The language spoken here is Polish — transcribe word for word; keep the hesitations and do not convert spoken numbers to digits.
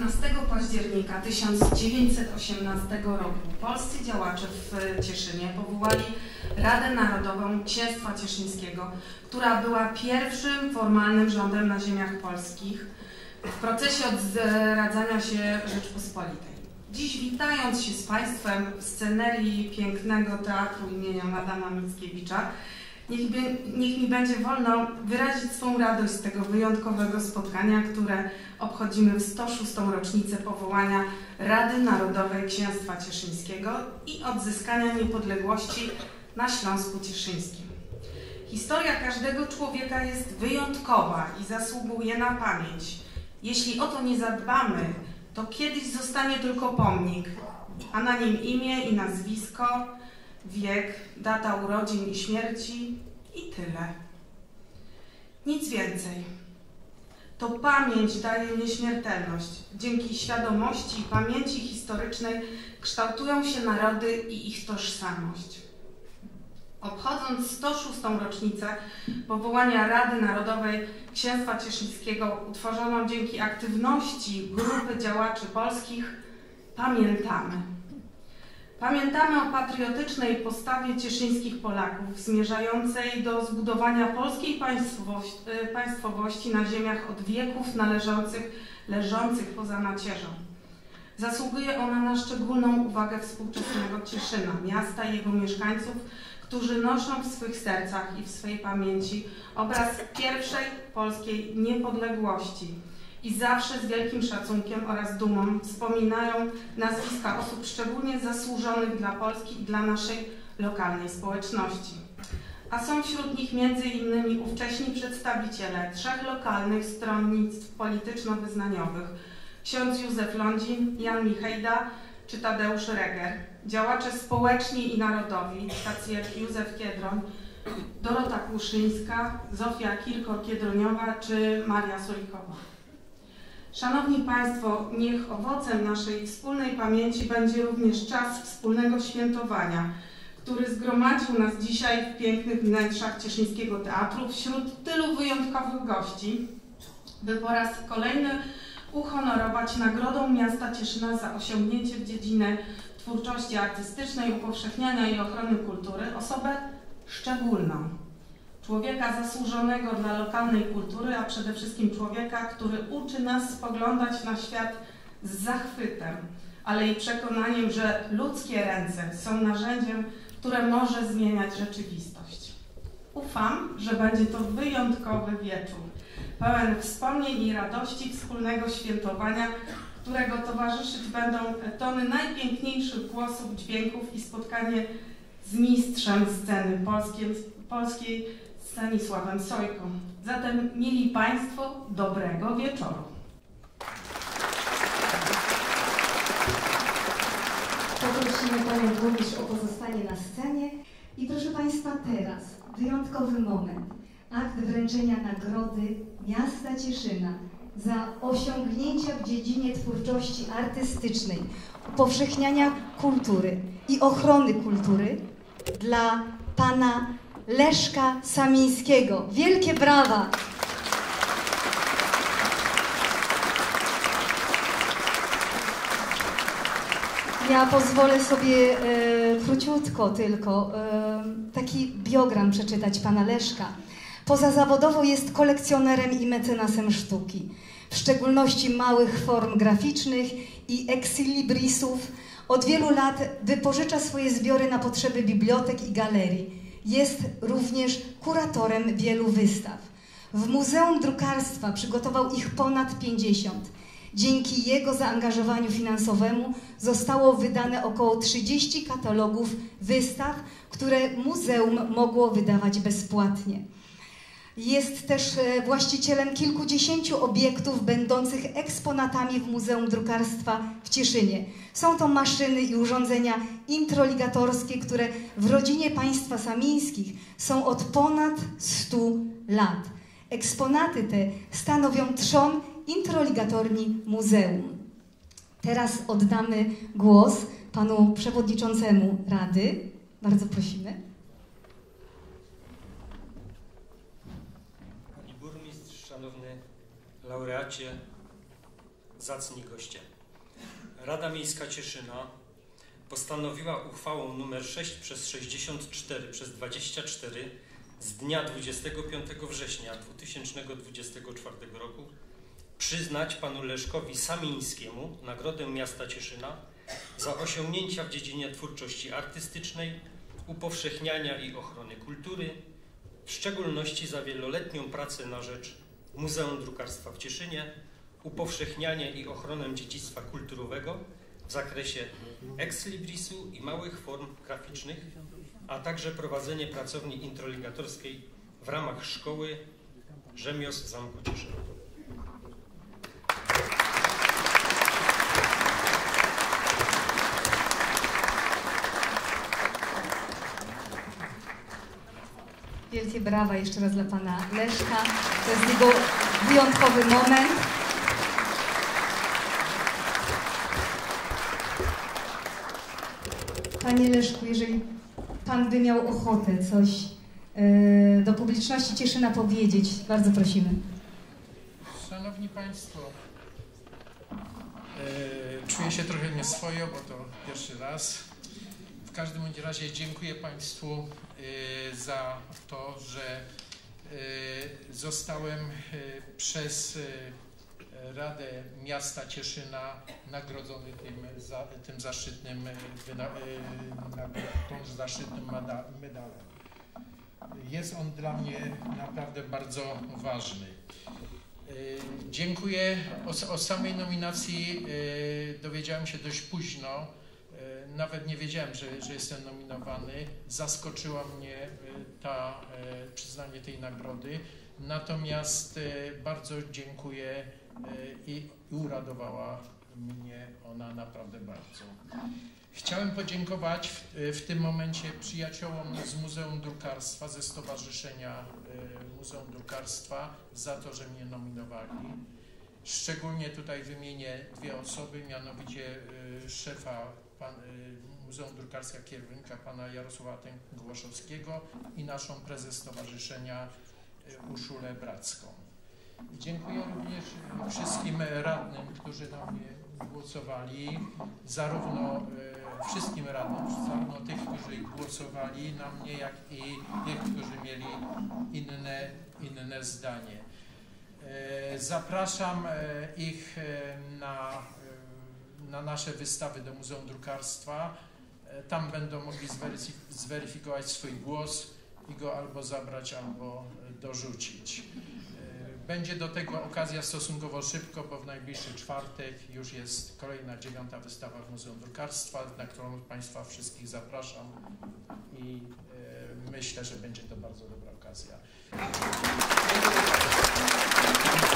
piętnastego października tysiąc dziewięćset osiemnastego roku polscy działacze w Cieszynie powołali Radę Narodową Księstwa Cieszyńskiego, która była pierwszym formalnym rządem na ziemiach polskich w procesie odradzania się Rzeczpospolitej. Dziś, witając się z Państwem w scenerii pięknego teatru imienia Adama Mickiewicza, Niech, by, niech mi będzie wolno wyrazić swą radość z tego wyjątkowego spotkania, które obchodzimy w sto szóstą rocznicę powołania Rady Narodowej Księstwa Cieszyńskiego i odzyskania niepodległości na Śląsku Cieszyńskim. Historia każdego człowieka jest wyjątkowa i zasługuje na pamięć. Jeśli o to nie zadbamy, to kiedyś zostanie tylko pomnik, a na nim imię i nazwisko, wiek, data urodzin i śmierci i tyle. Nic więcej. To pamięć daje nieśmiertelność. Dzięki świadomości i pamięci historycznej kształtują się narody i ich tożsamość. Obchodząc sto szóstą rocznicę powołania Rady Narodowej Księstwa Cieszyńskiego, utworzoną dzięki aktywności grupy działaczy polskich, pamiętamy. Pamiętamy o patriotycznej postawie cieszyńskich Polaków zmierzającej do zbudowania polskiej państwowości na ziemiach od wieków należących, leżących poza macierzą. Zasługuje ona na szczególną uwagę współczesnego Cieszyna, miasta i jego mieszkańców, którzy noszą w swych sercach i w swej pamięci obraz pierwszej polskiej niepodległości i zawsze z wielkim szacunkiem oraz dumą wspominają nazwiska osób szczególnie zasłużonych dla Polski i dla naszej lokalnej społeczności. A są wśród nich między innymi ówcześni przedstawiciele trzech lokalnych stronnictw polityczno-wyznaniowych: ksiądz Józef Lądzin, Jan Michejda czy Tadeusz Reger, działacze społeczni i narodowi, tacy jak Józef Kiedroń, Dorota Kłuszyńska, Zofia Kirko-Kiedroniowa czy Maria Solikowa. Szanowni Państwo, niech owocem naszej wspólnej pamięci będzie również czas wspólnego świętowania, który zgromadził nas dzisiaj w pięknych wnętrzach Cieszyńskiego Teatru wśród tylu wyjątkowych gości, by po raz kolejny uhonorować Nagrodą Miasta Cieszyna za osiągnięcie w dziedzinie twórczości artystycznej, upowszechniania i ochrony kultury osobę szczególną. Człowieka zasłużonego dla lokalnej kultury, a przede wszystkim człowieka, który uczy nas spoglądać na świat z zachwytem, ale i przekonaniem, że ludzkie ręce są narzędziem, które może zmieniać rzeczywistość. Ufam, że będzie to wyjątkowy wieczór, pełen wspomnień i radości wspólnego świętowania, którego towarzyszyć będą tony najpiękniejszych głosów, dźwięków i spotkanie z mistrzem sceny polskiej, polskiej Stanisławem Sojką. Zatem, mili Państwo, dobrego wieczoru. Poprosimy Panią Burmistrz o pozostanie na scenie. I proszę Państwa, teraz wyjątkowy moment. Akt wręczenia Nagrody Miasta Cieszyna za osiągnięcia w dziedzinie twórczości artystycznej, upowszechniania kultury i ochrony kultury dla Pana Leszka Samińskiego. Wielkie brawa! Ja pozwolę sobie e, króciutko tylko e, taki biogram przeczytać pana Leszka. Pozazawodowo jest kolekcjonerem i mecenasem sztuki, w szczególności małych form graficznych i exlibrisów. Od wielu lat wypożycza swoje zbiory na potrzeby bibliotek i galerii. Jest również kuratorem wielu wystaw. W Muzeum Drukarstwa przygotował ich ponad pięćdziesiąt. Dzięki jego zaangażowaniu finansowemu zostało wydane około trzydzieści katalogów wystaw, które muzeum mogło wydawać bezpłatnie. Jest też właścicielem kilkudziesięciu obiektów będących eksponatami w Muzeum Drukarstwa w Cieszynie. Są to maszyny i urządzenia introligatorskie, które w rodzinie państwa Samińskich są od ponad stu lat. Eksponaty te stanowią trzon introligatorni muzeum. Teraz oddamy głos panu przewodniczącemu Rady. Bardzo prosimy. Pani burmistrz, szanowny laureacie zacni goście. Rada Miejska Cieszyna postanowiła uchwałą nr sześć przez sześćdziesiąt cztery przez dwadzieścia cztery z dnia dwudziestego piątego września dwa tysiące dwudziestego czwartego roku przyznać panu Leszkowi Samińskiemu Nagrodę Miasta Cieszyna za osiągnięcia w dziedzinie twórczości artystycznej, upowszechniania i ochrony kultury, w szczególności za wieloletnią pracę na rzecz Muzeum Drukarstwa w Cieszynie, upowszechnianie i ochronę dziedzictwa kulturowego w zakresie ex-librisu i małych form graficznych, a także prowadzenie pracowni introligatorskiej w ramach Szkoły Rzemiosł w Zamku Cieszyna. Wielkie brawa jeszcze raz dla pana Leszka. To jest jego wyjątkowy moment. Panie Leszku, jeżeli pan by miał ochotę coś yy, do publiczności Cieszyna powiedzieć, bardzo prosimy. Szanowni Państwo, yy, czuję się trochę nieswojo, bo to pierwszy raz. W każdym bądź razie dziękuję Państwu yy, za to, że yy, zostałem yy, przez yy, Radę Miasta Cieszyna nagrodzony tym, za, tym zaszczytnym, wyna, tą zaszczytnym medalem. Jest on dla mnie naprawdę bardzo ważny. Dziękuję. O, o samej nominacji dowiedziałem się dość późno. Nawet nie wiedziałem, że, że jestem nominowany. Zaskoczyła mnie ta, przyznanie tej nagrody. Natomiast bardzo dziękuję i uradowała mnie ona naprawdę bardzo. Chciałem podziękować w, w tym momencie przyjaciołom z Muzeum Drukarstwa, ze Stowarzyszenia Muzeum Drukarstwa za to, że mnie nominowali. Szczególnie tutaj wymienię dwie osoby, mianowicie szefa pan, Muzeum Drukarstwa kierownika pana Jarosława Głaszowskiego i naszą prezes Stowarzyszenia Urszulę Bracką. Dziękuję również wszystkim radnym, którzy na mnie głosowali, zarówno e, wszystkim radnym, zarówno tych, którzy głosowali na mnie, jak i tych, którzy mieli inne, inne zdanie. E, zapraszam e, ich e, na, e, na nasze wystawy do Muzeum Drukarstwa. E, tam będą mogli zweryfik zweryfikować swój głos i go albo zabrać, albo dorzucić. Będzie do tego okazja stosunkowo szybko, bo w najbliższy czwartek już jest kolejna dziewiąta wystawa w Muzeum Drukarstwa, na którą Państwa wszystkich zapraszam i e, myślę, że będzie to bardzo dobra okazja.